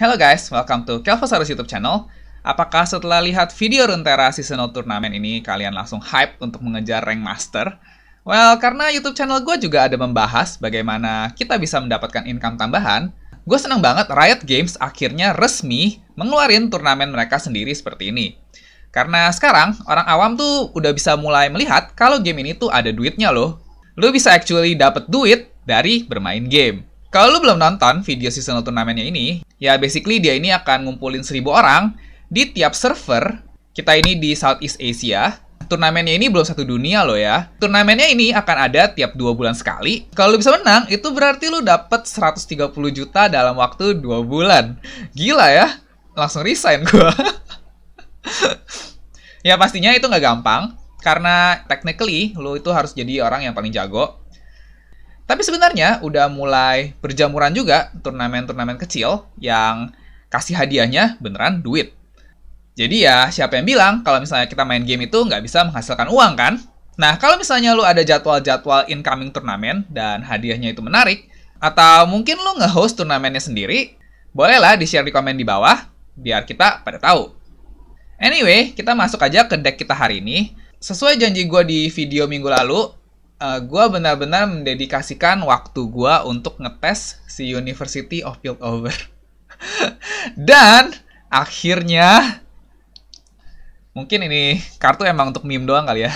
Hello guys, welcome to Kelvosaurus YouTube channel. Apakah setelah lihat video Runeterra Seasonal Tournament ini, kalian langsung hype untuk mengejar rank master? Well, karena YouTube channel gue juga ada membahas bagaimana kita bisa mendapatkan income tambahan, gue seneng banget Riot Games akhirnya resmi mengeluarin turnamen mereka sendiri seperti ini. Karena sekarang, orang awam tuh udah bisa mulai melihat kalau game ini tuh ada duitnya loh. Lo bisa actually dapet duit dari bermain game. Kalau lu belum nonton video seasonal turnamennya ini, ya basically dia ini akan ngumpulin 1000 orang di tiap server. Kita ini di Southeast Asia. Turnamennya ini belum satu dunia loh ya. Turnamennya ini akan ada tiap 2 bulan sekali. Kalau lu bisa menang, itu berarti lu dapet 130 juta dalam waktu 2 bulan. Gila ya. Langsung resign gua. Ya pastinya itu nggak gampang. Karena technically, lu itu harus jadi orang yang paling jago. Tapi sebenarnya udah mulai berjamuran juga turnamen-turnamen kecil yang kasih hadiahnya beneran duit. Jadi ya siapa yang bilang kalau misalnya kita main game itu nggak bisa menghasilkan uang kan? Nah kalau misalnya lu ada jadwal-jadwal incoming turnamen dan hadiahnya itu menarik, atau mungkin lu nge-host turnamennya sendiri, bolehlah di-share di komen di bawah biar kita pada tahu. Anyway, kita masuk aja ke deck kita hari ini. Sesuai janji gue di video minggu lalu, gue benar-benar mendedikasikan waktu gue untuk ngetes si University of Piltover. Dan akhirnya, mungkin ini kartu emang untuk meme doang kali ya.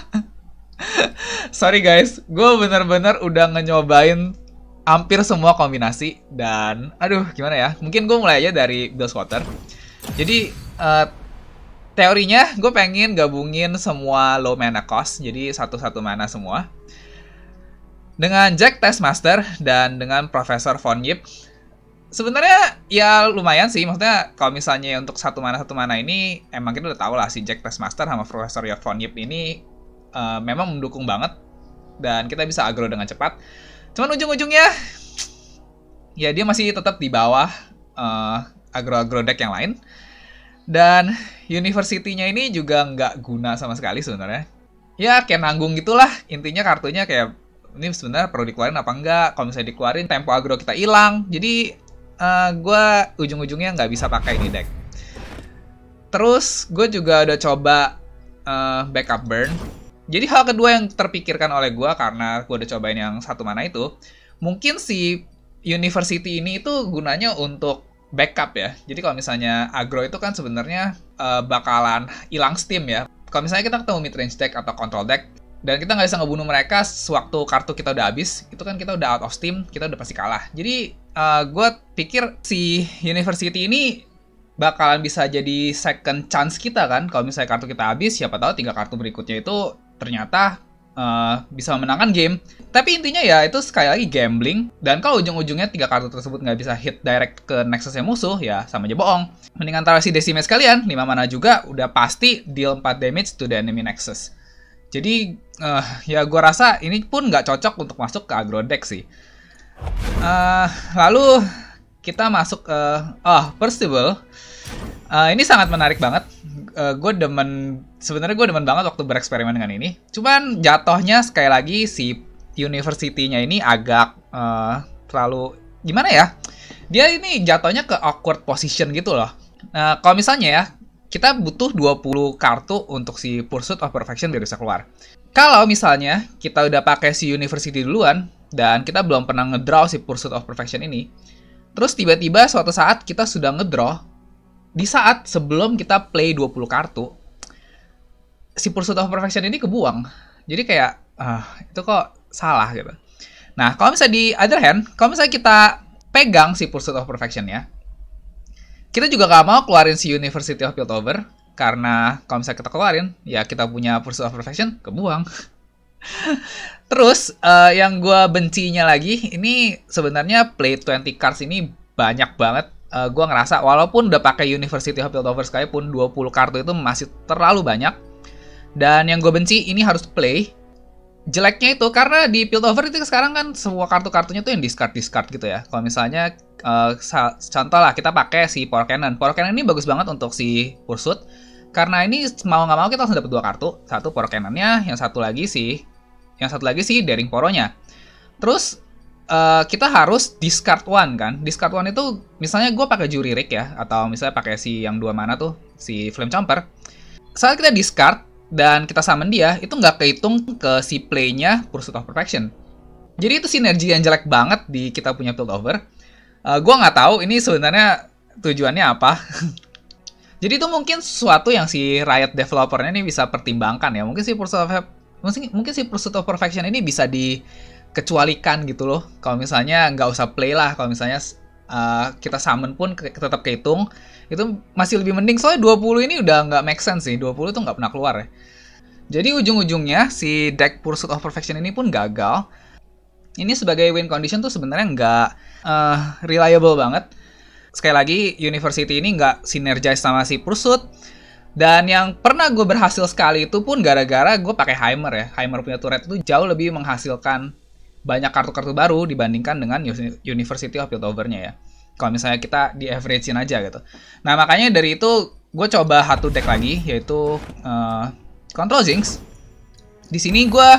Sorry guys, gue benar-benar udah nyobain hampir semua kombinasi. Dan aduh gimana ya, mungkin gue mulai aja dari Billswater. Jadi teorinya, gue pengen gabungin semua low mana cost, jadi satu-satu mana semua. Dengan Jack Taskmaster dan dengan Profesor Von Yip. Sebenarnya ya lumayan sih, maksudnya kalau misalnya untuk satu mana ini, emang kita udah tahu lah si Jack Taskmaster sama Profesor Von Yip ini memang mendukung banget. Dan kita bisa aggro dengan cepat. Cuman ujung-ujungnya, ya dia masih tetap di bawah aggro-aggro deck yang lain. Dan University-nya ini juga nggak guna sama sekali sebenarnya. Ya kayak nanggung gitulah. Intinya kartunya kayak ini sebenarnya perlu dikeluarin apa enggak. Kalau misalnya dikeluarin tempo aggro kita hilang. Jadi gue ujung-ujungnya nggak bisa pakai ini deck. Terus gue juga udah coba backup burn. Jadi hal kedua yang terpikirkan oleh gue karena gue udah cobain yang satu mana itu. Mungkin si University ini itu gunanya untuk backup ya. Jadi kalau misalnya aggro itu kan sebenarnya bakalan hilang steam ya. Kalau misalnya kita ketemu midrange deck atau control deck dan kita nggak bisa ngebunuh mereka sewaktu kartu kita udah habis, itu kan kita udah out of steam, kita udah pasti kalah. Jadi gue pikir si University ini bakalan bisa jadi second chance kita kan. Kalau misalnya kartu kita habis, siapa tahu 3 kartu berikutnya itu ternyata bisa memenangkan game. Tapi intinya ya itu sekali lagi gambling. Dan kalau ujung-ujungnya 3 kartu tersebut nggak bisa hit direct ke Nexusnya musuh, ya sama aja bohong. Mendingan taruh si Decimate sekalian, 5 mana juga udah pasti deal 4 damage to the enemy Nexus. Jadi ya gue rasa ini pun nggak cocok untuk masuk ke aggro deck sih. Lalu kita masuk ke Percival. Ini sangat menarik banget. Sebenarnya gue demen banget waktu bereksperimen dengan ini. Cuman jatuhnya sekali lagi si University-nya ini agak terlalu gimana ya? Dia ini jatuhnya ke awkward position gitu loh. Nah, kalau misalnya ya, kita butuh 20 kartu untuk si Pursuit of Perfection biar bisa keluar. Kalau misalnya kita udah pakai si University duluan dan kita belum pernah ngedraw si Pursuit of Perfection ini, terus tiba-tiba suatu saat kita sudah ngedraw di saat sebelum kita play 20 kartu, si Pursuit of Perfection ini kebuang. Jadi kayak, itu kok salah gitu. Nah, kalau misalnya di other hand, kalau misalnya kita pegang si Pursuit of Perfection ya, kita juga nggak mau keluarin si University of Piltover, karena kalau misalnya kita keluarin, ya kita punya Pursuit of Perfection, kebuang. Terus, yang gue bencinya lagi, ini sebenarnya play 20 cards ini banyak banget. Gue ngerasa walaupun udah pakai University of Piltover sekalipun 20 kartu itu masih terlalu banyak. Dan yang gue benci ini harus play. Jeleknya itu karena di Piltover itu sekarang kan semua kartu-kartunya tuh yang discard gitu ya. Kalau misalnya contoh lah kita pakai si Power Cannon. Power Cannon ini bagus banget untuk si Pursuit. Karena ini mau nggak mau kita langsung dapat 2 kartu. Satu Power Cannon-nya, yang satu lagi si Daring Poro-nya. Terus kita harus discard one kan. Discard one itu misalnya gue pakai Jury Rig ya, atau misalnya pakai si yang 2 mana tuh, si Flame Chomper. Saat kita discard dan kita summon dia, itu nggak kehitung ke si play-nya Pursuit of Perfection. Jadi itu sinergi yang jelek banget di kita punya Piltover. Gue nggak tahu ini sebenarnya tujuannya apa. Jadi itu mungkin sesuatu yang si Riot developernya ini bisa pertimbangkan ya. Mungkin si Pursuit of Perfection ini bisa dikecualikan gitu loh. Kalau misalnya nggak usah play lah. Kalau misalnya kita summon pun tetap kehitung. Itu masih lebih mending. Soalnya 20 ini udah nggak make sense sih. 20 itu nggak pernah keluar ya. Jadi ujung-ujungnya si deck Pursuit of Perfection ini pun gagal. Ini sebagai win condition tuh sebenarnya nggak reliable banget. Sekali lagi, University ini nggak synergize sama si Pursuit. Dan yang pernah gue berhasil sekali itu pun gara-gara gue pakai Heimer ya. Heimer punya turret itu jauh lebih menghasilkan banyak kartu-kartu baru dibandingkan dengan University of Piltover-nya ya. Kalau misalnya kita di average-in aja gitu. Nah makanya dari itu gue coba satu deck lagi, yaitu Control Jinx. Di sini gue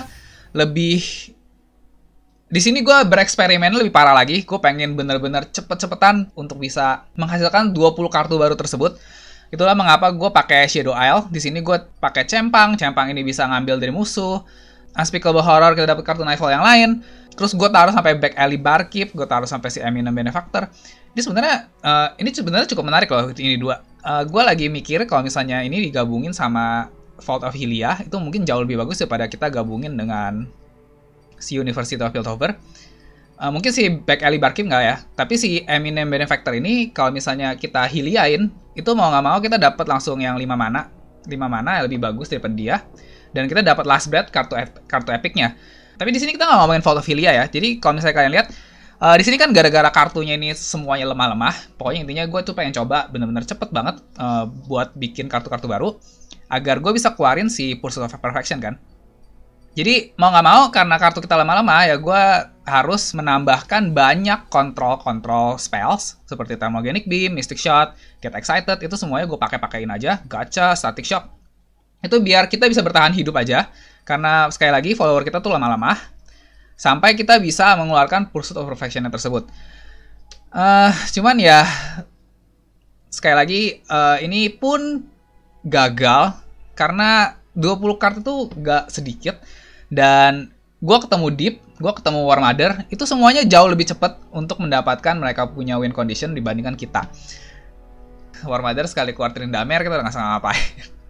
bereksperimen lebih parah lagi. Gue pengen bener-bener cepet-cepetan untuk bisa menghasilkan 20 kartu baru tersebut. Itulah mengapa gue pakai Shadow Isle. Di sini gue pakai Cempang. Cempang ini bisa ngambil dari musuh. Unspeakable Horror, kita dapat kartu Nightfall yang lain. Terus gue taruh sampai Back Alley Barkeep. Gue taruh sampai si Eminent Benefactor. Ini sebenarnya cukup menarik loh ini dua. Gue lagi mikir kalau misalnya ini digabungin sama Vault of Hylia, itu mungkin jauh lebih bagus daripada kita gabungin dengan si University of Piltover. Mungkin si Back Alley Barkeep nggak ya, tapi si Eminent Benefactor ini kalau misalnya kita Hyliain, itu mau nggak mau kita dapat langsung yang 5 mana yang lebih bagus daripada dia, dan kita dapat Last Breath kartu epicnya. Tapi di sini kita nggak ngomongin Vault of Hylia ya, jadi kalau misalnya kalian lihat di sini kan gara-gara kartunya ini semuanya lemah-lemah, pokoknya intinya gue tuh pengen coba bener-bener cepet banget buat bikin kartu-kartu baru, agar gue bisa keluarin si Pursuit of Perfection kan. Jadi mau nggak mau karena kartu kita lama-lama ya gue harus menambahkan banyak kontrol spells seperti Thermogenic Beam, Mystic Shot, Get Excited, itu semuanya gue pakein aja, Gacha, Static Shock. Itu biar kita bisa bertahan hidup aja karena sekali lagi follower kita tuh lama-lama sampai kita bisa mengeluarkan Pursuit of Perfection tersebut. Cuman ya sekali lagi ini pun gagal karena 20 kartu itu gak sedikit, dan gue ketemu Deep, gue ketemu War Mother, itu semuanya jauh lebih cepat untuk mendapatkan mereka punya win condition dibandingkan kita. War Mother sekali keluar Tryndamere kita udah gak sama ngapain.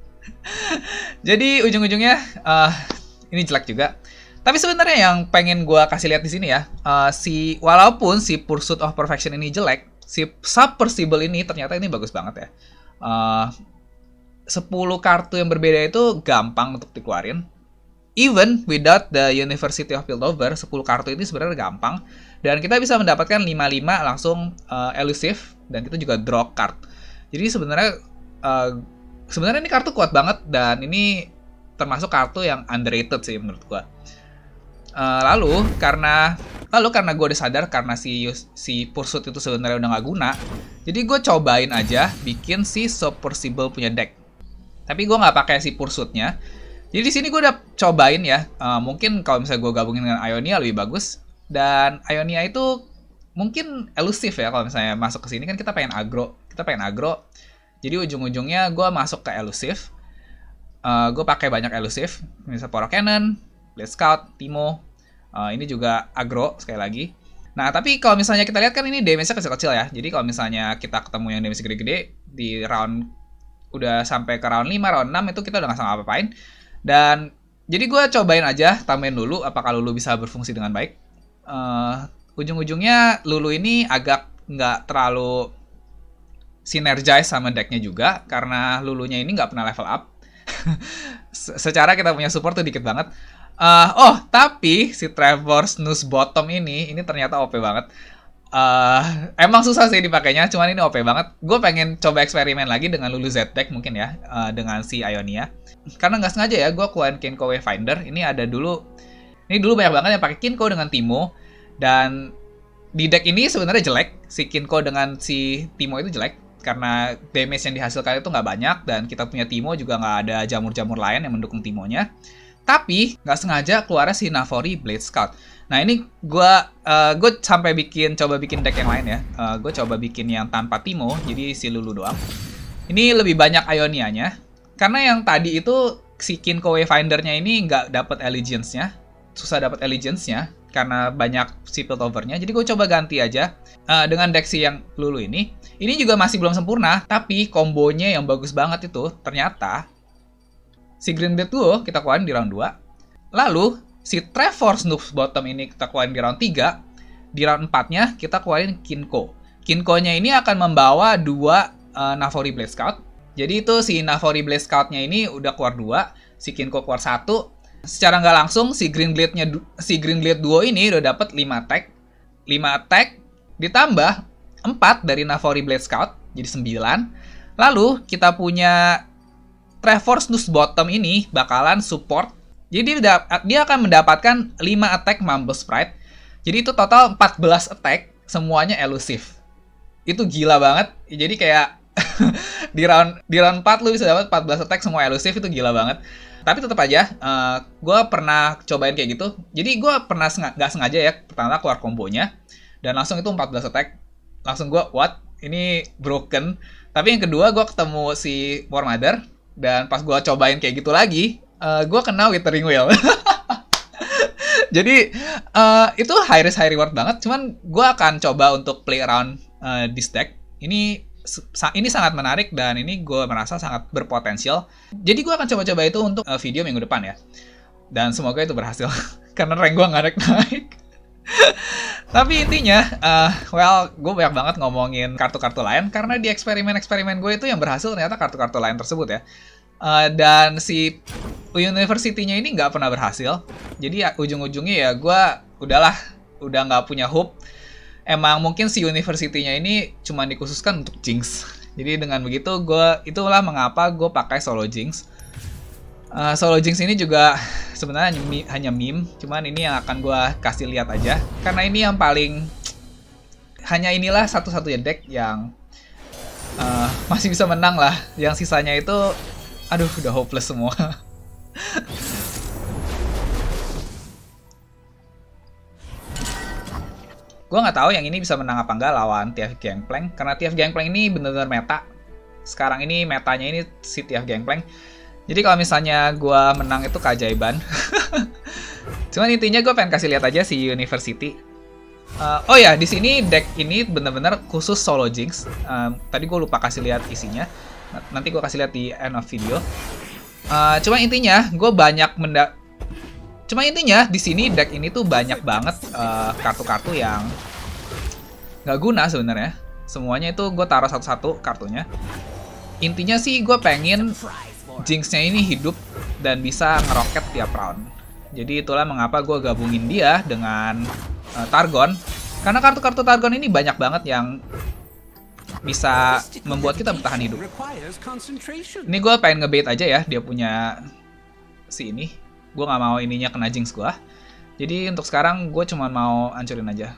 Jadi ujung-ujungnya ini jelek juga. Tapi sebenarnya yang pengen gue kasih lihat di sini ya, walaupun si Pursuit of Perfection ini jelek, si Submersible ini ternyata ini bagus banget ya. 10 kartu yang berbeda itu gampang untuk dikeluarin. Even without the University of Piltover, 10 kartu ini sebenarnya gampang. Dan kita bisa mendapatkan 5-5 langsung elusive, dan kita juga draw card. Jadi sebenarnya ini kartu kuat banget, dan ini termasuk kartu yang underrated sih menurut gua. Lalu karena gue udah sadar karena si Pursuit itu sebenarnya udah nggak guna, jadi gue cobain aja bikin si Submersible punya deck. Tapi gue nggak pakai si Pursuit-nya. Jadi di sini gue udah cobain ya. Mungkin kalau misalnya gue gabungin dengan Ionia lebih bagus. Dan Ionia itu mungkin elusif ya. Kalau misalnya masuk ke sini kan kita pengen aggro. Jadi ujung-ujungnya gue masuk ke elusif. Gue pakai banyak elusif. Misalnya Poro Cannon, Blade Scout, Timo. Ini juga aggro sekali lagi. Nah tapi kalau misalnya kita lihat kan ini damage-nya kecil-kecil ya. Jadi kalau misalnya kita ketemu yang damage gede-gede di round udah sampai ke round 5, round 6 itu kita udah nggak sanggup apa-apain. Dan jadi gue cobain aja, tambahin Lulu apakah Lulu bisa berfungsi dengan baik. Ujung-ujungnya Lulu ini agak nggak terlalu synergize sama decknya juga, karena Lulunya ini nggak pernah level up. Secara kita punya support tuh dikit banget. Tapi si Trevor Snooze Bottom ini ternyata OP banget. Emang susah sih dipakainya, cuman ini OP banget. Gue pengen coba eksperimen lagi dengan Lulu Z deck mungkin ya, dengan si Ionia. Karena nggak sengaja ya, gue keluarin Kinko Wayfinder. Ini dulu banyak banget yang pakai Kinko dengan Timo. Dan di deck ini sebenarnya jelek. Si Kinko dengan si Timo itu jelek karena damage yang dihasilkan itu nggak banyak, dan kita punya Timo juga nggak ada jamur-jamur lain yang mendukung Timonya. Tapi nggak sengaja keluarnya si Navori Blade Scout. Nah ini gue sampai coba bikin deck yang lain ya. Gue coba bikin yang tanpa Timo, jadi si Lulu doang. Ini lebih banyak Ionia-nya. Karena yang tadi itu si Kinko Wayfinder-nya ini nggak dapat Allegiance-nya. Susah dapat Allegiance-nya karena banyak si Piltover-nya. Jadi gue coba ganti aja dengan deck si yang Lulu ini. Ini juga masih belum sempurna, tapi kombonya yang bagus banget itu ternyata si Green Blade Duo kita keluarin di round 2. Lalu si Trevor Snoop's Bottom ini kita keluarin di round 3. Di round 4-nya kita keluarin Kinko. Kinko-nya ini akan membawa 2 Navori Blade Scout. Jadi itu si Navori Blade Scout-nya ini udah keluar 2, si Kinko keluar 1. Secara nggak langsung si Green Blade Duo ini udah dapat 5 attack. 5 attack ditambah 4 dari Navori Blade Scout, jadi 9. Lalu kita punya Trevor Snoop's Bottom ini bakalan support. Jadi dia akan mendapatkan 5 attack Mumble Sprite. Jadi itu total 14 attack, semuanya elusive. Itu gila banget. Jadi kayak di round 4 lu bisa dapat 14 attack semua elusive, itu gila banget. Tapi tetap aja, gue pernah cobain kayak gitu. Jadi gue pernah nggak sengaja ya, pertama keluar kombonya. Dan langsung itu 14 attack. Langsung gue, what? Ini broken. Tapi yang kedua, gue ketemu si War Mother. Dan pas gue cobain kayak gitu lagi, gue kena Withering Wheel. Jadi, itu high risk, high reward banget. Cuman, gue akan coba untuk play around this deck. Ini sangat menarik dan ini gue merasa sangat berpotensial. Jadi, gue akan coba-coba itu untuk video minggu depan ya. Dan semoga itu berhasil. Karena rank gue nggak naik-naik. Tapi intinya, gue banyak banget ngomongin kartu-kartu lain karena di eksperimen-eksperimen gue itu yang berhasil ternyata kartu-kartu lain tersebut ya. Dan si University-nya ini nggak pernah berhasil. Jadi ujung-ujungnya ya gue udah nggak punya hope. Emang mungkin si University-nya ini cuma dikhususkan untuk Jinx. Jadi dengan begitu itulah mengapa gue pakai Solo Jinx. Solo Jinx ini juga sebenarnya hanya meme, cuman ini yang akan gue kasih lihat aja. Karena ini yang hanya inilah satu-satunya deck yang masih bisa menang lah. Yang sisanya itu, aduh udah hopeless semua. Gue nggak tahu yang ini bisa menang apa enggak lawan TF Gangplank, karena TF Gangplank ini bener-bener meta. Sekarang ini metanya ini si TF Gangplank. Jadi kalau misalnya gue menang itu keajaiban. Cuman intinya gue pengen kasih lihat aja si University. Oh ya, di sini deck ini bener-bener khusus Solo Jinx. Tadi gue lupa kasih lihat isinya. Nanti gue kasih lihat di end of video. Cuma intinya di sini deck ini tuh banyak banget kartu-kartu yang nggak guna sebenarnya. Semuanya itu gue taruh satu-satu kartunya. Intinya sih gue pengen Jinx-nya ini hidup dan bisa ngeroket tiap round. Jadi itulah mengapa gue gabungin dia dengan Targon. Karena kartu-kartu Targon ini banyak banget yang bisa membuat kita bertahan hidup. Ini gue pengen ngebait aja ya dia punya si ini. Gue nggak mau ininya kena Jinx gue. Jadi untuk sekarang gue cuma mau hancurin aja.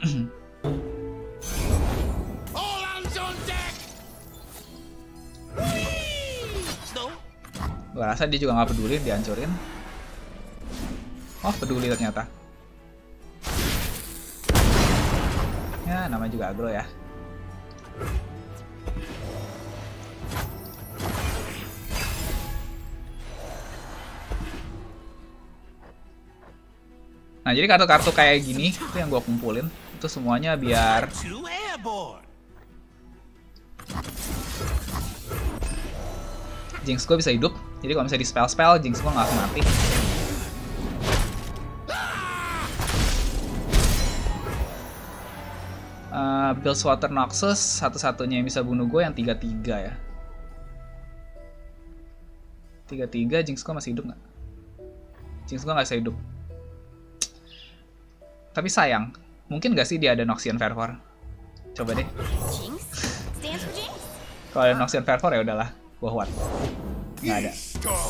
Gue rasa dia juga nggak peduli dihancurin. Oh, peduli ternyata. Ya, namanya juga aggro ya. Nah, jadi kartu-kartu kayak gini itu yang gue kumpulin. Itu semuanya biar Jinx gue bisa hidup. Jadi kalau misalnya di spell-spell, Jinx gue nggak akan mati. Bilgewater Noxus, satu-satunya yang bisa bunuh gue yang 3-3 ya. 3-3, Jinx gue masih hidup nggak? Jinx gue nggak bisa hidup. Tapi sayang, mungkin nggak sih dia ada Noxian Fervor? Coba deh. Kalau ada Noxian Fervor ya udahlah, gue huat. Nggak ada.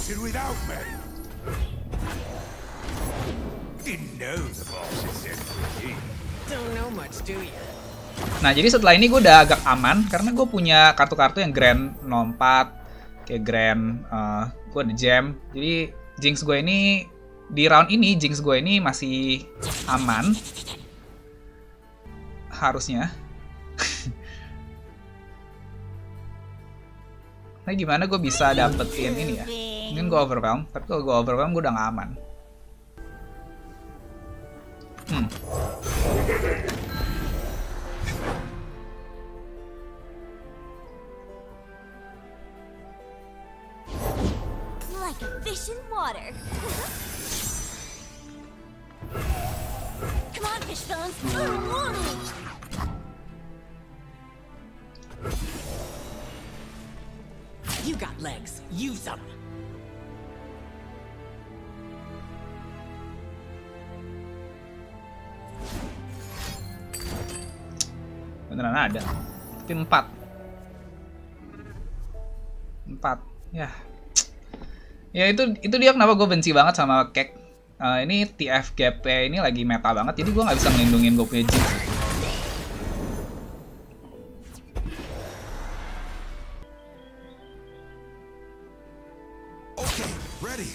Nah, jadi setelah ini gue udah agak aman karena gue punya kartu-kartu yang Grand 04, kayak Grand, gue ada Gem. Jadi Jinx gue ini di round ini Jinx gue ini masih aman harusnya. Nah gimana gue bisa dapetin ini ya? Mungkin gue overwhelm, tapi kalau gue overwhelm gue udah gak aman. Like a fish in water. Come on, fish bones. You got legs. Use them. Beneran ada. Tapi 4. Ya. Ya itu dia kenapa gue benci banget sama Kek. Ini TFGP ini lagi meta banget, jadi gue nggak bisa ngelindungin gue punya Jinx. Okay, ready.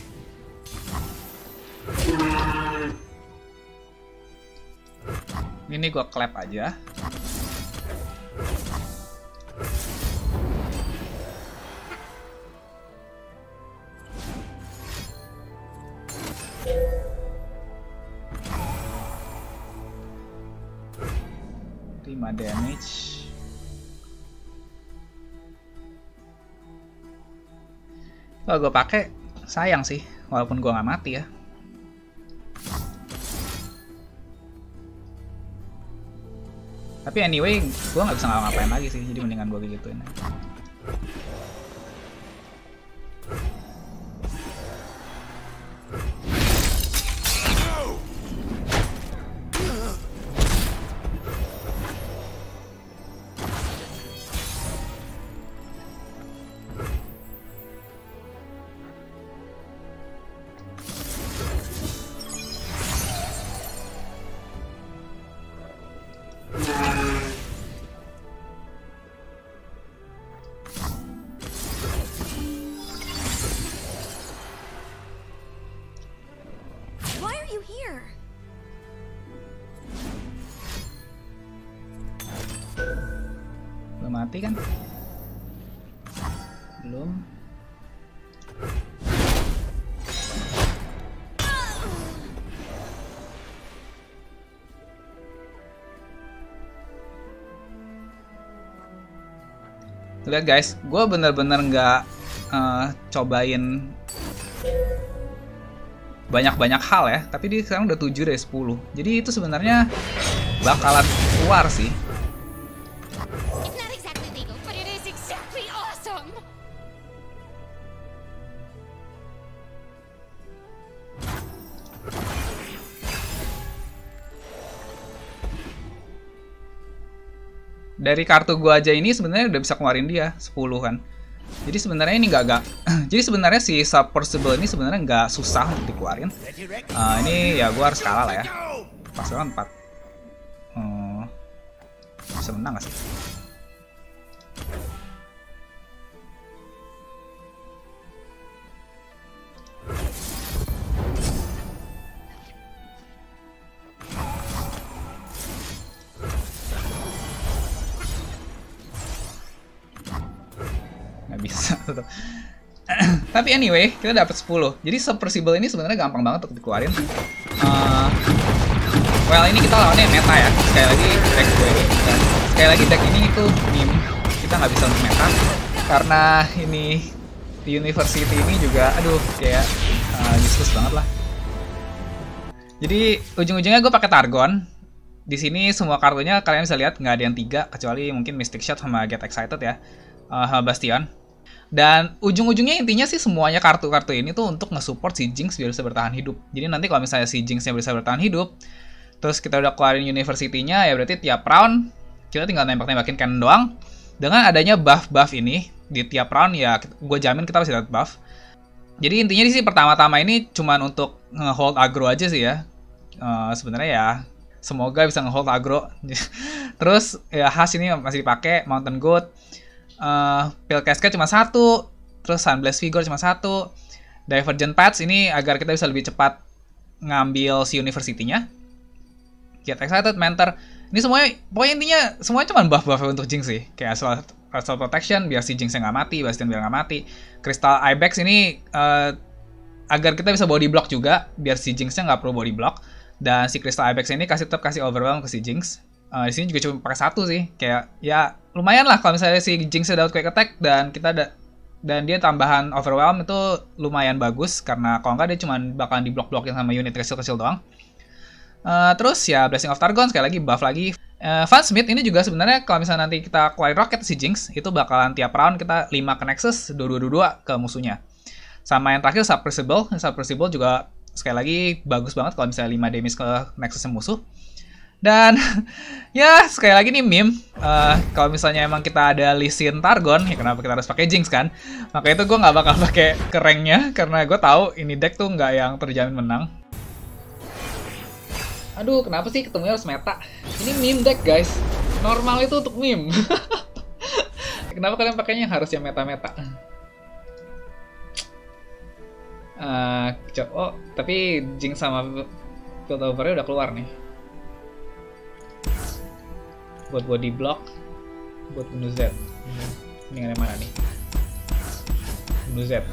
Ini gue clap aja. Damage. Kalau gue pakai sayang sih, walaupun gue nggak mati ya. Tapi anyway, gue nggak bisa ngapa-ngapain lagi sih, jadi mendingan gue gituin. Belum mati kan? Belum. Lihat guys, gue bener-bener nggak cobain banyak-banyak hal ya, tapi dia sekarang udah 7 dari 10. Jadi itu sebenarnya bakalan keluar sih. It's not exactly legal, but it is exactly awesome. Dari kartu gua aja ini sebenarnya udah bisa keluarin dia 10 kan. Jadi sebenarnya ini nggak jadi sebenarnya si Submersible ini sebenarnya nggak susah untuk dikeluarin. Ini ya gua harus kalah lah ya. Pasangan 4. Bisa menang nggak sih? Bisa tetap. Tapi anyway, kita dapat 10. Jadi Submersible ini sebenarnya gampang banget untuk dikeluarin. Well, ini kita lawannya meta ya. Sekali lagi deck gue ini. Dan sekali lagi deck ini itu meme. Kita nggak bisa untuk meta karena ini di University ini juga, aduh, kayak useless banget lah. Jadi ujung-ujungnya gue pakai Targon. Di sini semua kartunya kalian bisa lihat nggak ada yang 3 kecuali mungkin Mystic Shot sama Get Excited ya, sama Bastion. Dan ujung-ujungnya intinya sih semuanya kartu-kartu ini tuh untuk nge-support si Jinx biar bisa bertahan hidup. Jadi nanti kalau misalnya si Jinx-nya bisa bertahan hidup, terus kita udah keluarin University-nya, ya berarti tiap round kita tinggal nembak-nembakin cannon doang. Dengan adanya buff-buff ini di tiap round ya gue jamin kita pasti dapat buff. Jadi intinya sih pertama-tama ini cuman untuk nge-hold aggro aja sih ya. Sebenarnya ya semoga bisa nge-hold aggro. Terus ya khas ini masih dipakai, Mountain Goat. Pil Cascade cuma 1, terus Sunblast Vigor cuma 1, Divergent Paths ini agar kita bisa lebih cepat ngambil si university-nya. Get Excited, Mentor. Ini semuanya, pokoknya intinya semuanya cuma buff-buff untuk Jinx sih. Kayak Astral Protection, biar si Jinx-nya nggak mati, Bastion biar nggak mati. Crystal Ibex ini agar kita bisa body block juga, biar si Jinx-nya nggak perlu body block. Dan si Crystal Ibex ini tetap kasih overwhelm ke si Jinx. Di sini juga cuma pakai 1 sih. Kayak ya lumayan lah kalau misalnya si Jinx-nya dapat quick attack dan dan dia tambahan overwhelm itu lumayan bagus karena kalau nggak dia cuma bakalan diblok-blokin sama unit kecil-kecil doang. Terus ya Blessing of Targon sekali lagi buff lagi. Fansmith ini juga sebenarnya kalau misalnya nanti kita keluarin rocket si Jinx itu bakalan tiap round kita 5 ke Nexus 2-2-2 ke musuhnya. Sama yang terakhir Subversible juga sekali lagi bagus banget kalau misalnya 5 damage ke Nexus musuh. Dan ya sekali lagi nih meme, kalau misalnya emang kita ada Lee Sin Targon, ya kenapa kita harus pakai Jinx kan? Maka itu gue nggak bakal pakai ke ranknya karena gue tahu ini deck tuh nggak yang terjamin menang. Aduh, kenapa sih ketemunya harus meta? Ini meme deck guys, normal itu untuk meme. Kenapa kalian pakainya harus yang meta-meta? Oh, tapi Jinx sama Piltovernya udah keluar nih. Buat body block, buat bunuh Z. Ini yang mana nih? Bunuh Z.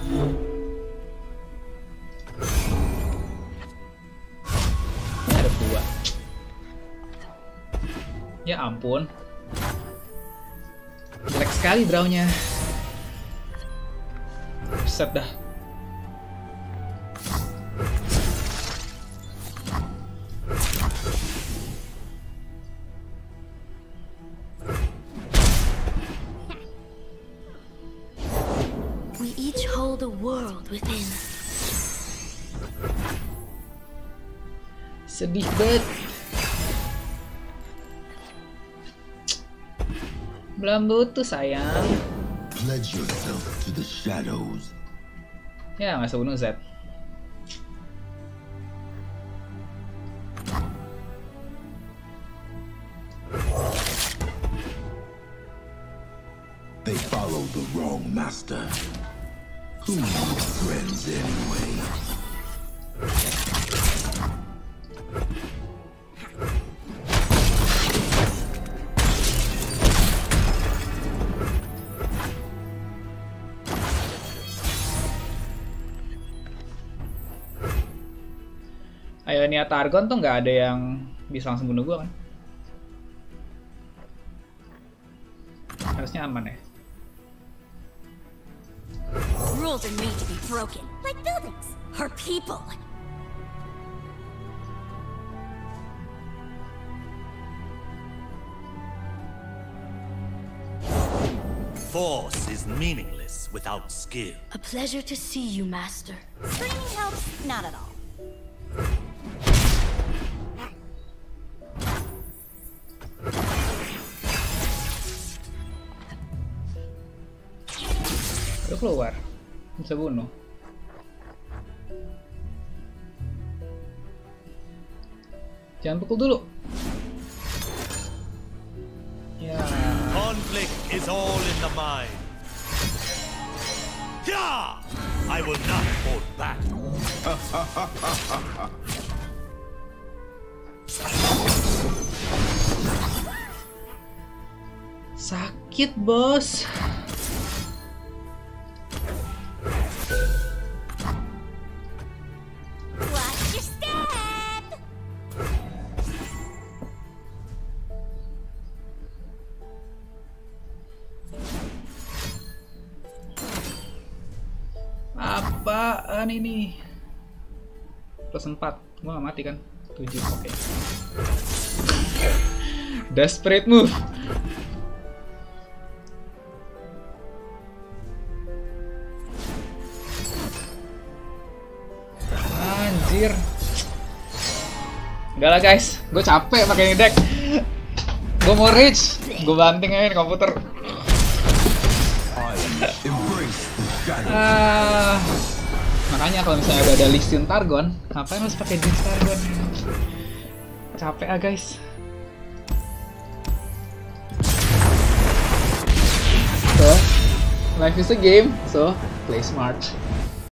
Ini ada 2. Ya ampun. Jelek sekali drawnya. Set dah. We each hold a world within. Sedih banget. Belum butuh sayang. Pledge yourself to the shadows. Ya nggak sebunuh Z. They follow the wrong master. Who needs friends anyway? Ionia Targon tuh nggak ada yang bisa langsung bunuh gue kan? Harusnya aman ya. Rules are made to be broken, like buildings or people. Force is meaningless without skill. A pleasure to see you, Master. Screaming helps not at all. Udah keluar, bisa bunuh. Jangan pukul dulu. Ya. Conflict is all in the mind. Yeah! I will not hold back. Sakit, bos. Watch your step. Apaan ini? Plus 4. Gua nggak mati kan? 7. Oke. Desperate move. Anjir. Udah lah guys, gue capek pakai ini deck. Gue mau reach, gue banting aja di komputer. Embrace the shadows. Makanya kalau misalnya udah ada Lee Sin Targon, ngapain harus pakai Jinx Targon? Capek guys. So, life is a game, so play smart.